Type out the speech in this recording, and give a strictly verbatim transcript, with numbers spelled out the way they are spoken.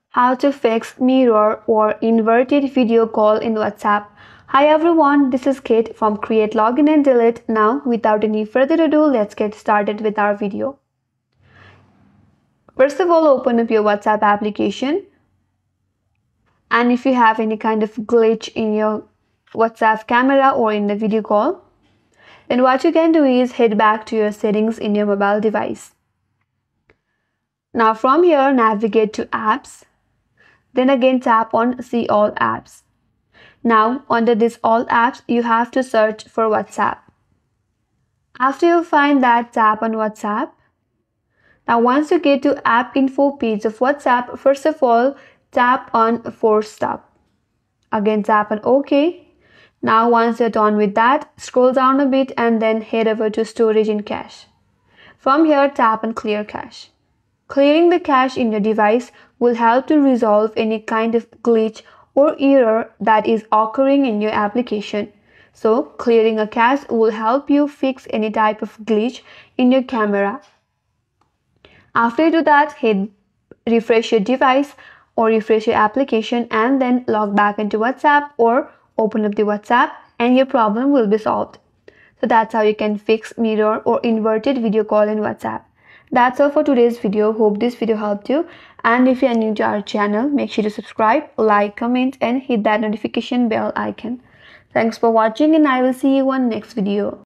How to fix mirror or inverted video call in WhatsApp. Hi everyone, this is Kate from Create Login and Delete. Now, without any further ado, let's get started with our video. First of all, open up your WhatsApp application. And if you have any kind of glitch in your WhatsApp camera or in the video call, then what you can do is head back to your settings in your mobile device. Now from here, navigate to Apps. Then again tap on See All Apps. Now under this All Apps, you have to search for WhatsApp. After you find that, tap on WhatsApp. Now once you get to App Info page of WhatsApp, first of all, tap on Force Stop. Again tap on OK. Now once you're done with that, scroll down a bit and then head over to Storage and Cache. From here, tap on Clear Cache. Clearing the cache in your device will help to resolve any kind of glitch or error that is occurring in your application. So, clearing a cache will help you fix any type of glitch in your camera. After you do that, hit refresh your device or refresh your application and then log back into WhatsApp or open up the WhatsApp and your problem will be solved. So that's how you can fix mirror or inverted video call in WhatsApp. That's all for today's video. Hope this video helped you. And if you are new to our channel, make sure to subscribe, like, comment and hit that notification bell icon. Thanks for watching and I will see you on next video.